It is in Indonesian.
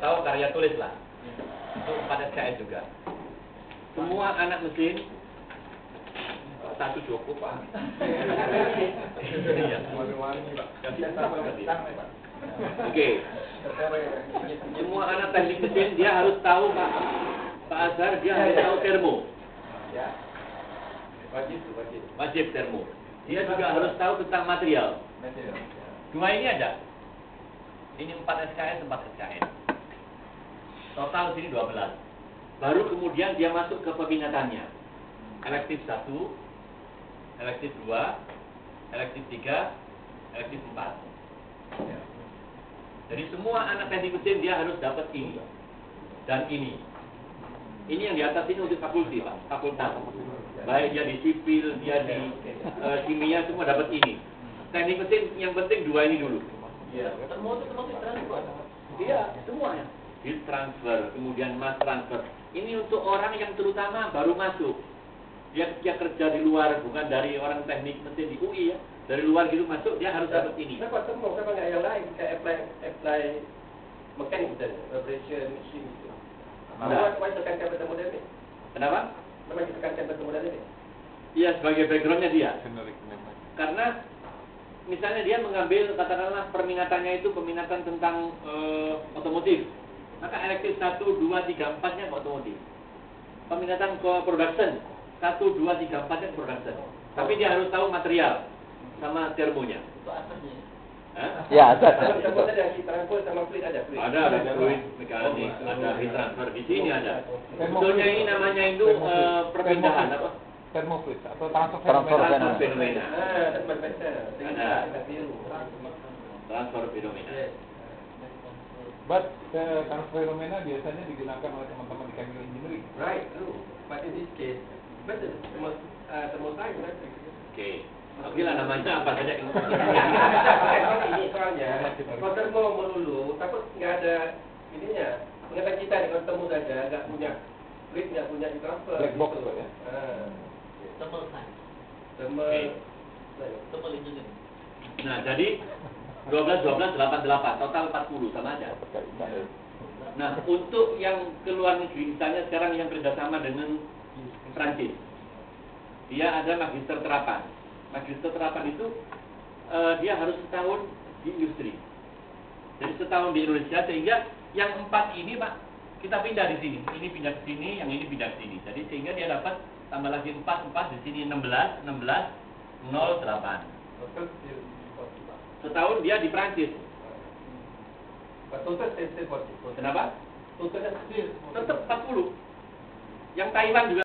atau karya tulis lah. Itu 4 SKS juga. Semua anak mesin satu cukup Pak. Iya. Oke. Semua anak teknik mesin dia harus tahu Pak Azhar, dia harus tahu termo. Ya. Wajib termo. Dia juga harus tahu tentang material. Dua ini ada. Ini 4 SKS, 4 SKS. Total sini 12. Baru kemudian dia masuk ke peminatannya. Elektif 1, elektif 2, elektif 3, elektif 4. Jadi semua anak teknik mesin dia harus dapat ini dan ini. Ini yang di atas ini untuk fakulti Pak, fakultas. Baik dia di sipil, dia di kimia, semua dapat ini. Teknik mesin yang penting 2 ini dulu. Iya. Termasuk transfer. Iya, semuanya. Heat transfer, kemudian mass transfer. Ini untuk orang yang terutama baru masuk. Dia kerja di luar, bukan dari orang teknik mesin di UI ya. Dari luar gitu masuk, dia harus dapat ini. Kenapa semua? Kenapa nggak yang lain? Kayak apply mekanik dan vibration machine gitu. Kenapa tekankan pada model ini? Kenapa? Kenapa ditekankan pada model ini? Iya, sebagai backgroundnya dia. Karena misalnya dia mengambil, katakanlah peminatannya itu peminatan tentang otomotif. Maka elektif 1, 2, 3, 4-nya ke otomotif. Peminatan ke production 1, 2, 3, 4-nya ke production. Tapi dia harus tahu material sama termonya. Itu asasnya. Ya, ada. Ada yang heat transfer sama fluid ada. Ada fluid mekanik, ada heat transfer di sini ada. Sebetulnya ini namanya itu perpindahan apa? Thermofluid atau transfer Transfer fenomena. fenomena. Ada. Transfer fenomena. But transfer fenomena biasanya digunakan oleh teman-teman di chemical engineering. Right, true. But in this case, better thermoscience, right? Oke. Oke lah namanya apa saja. Ini soalnya, kalau termo melulu, takut nggak ada ininya. Pengetahuan kita nih, kalau temu saja, nggak punya fluid, nggak punya transfer. Black box gitu. ya. Thermal science. Thermal engineering. Nah, jadi 12, 12, 8, 8, total 40, sama aja. Nah, untuk yang ke luar negeri, misalnya sekarang yang kerjasama dengan Prancis, dia ada magister terapan. Magister terapan itu dia harus setahun di industri. Jadi setahun di Indonesia, sehingga yang 4 ini Pak, kita pindah di sini. Ini pindah ke sini, yang ini pindah ke sini. Jadi sehingga dia dapat tambah lagi 4 di sini 16, 16, 0, 8. Setahun dia di Prancis. Total still 40. Kenapa? Total still Tetap 40. Yang Taiwan juga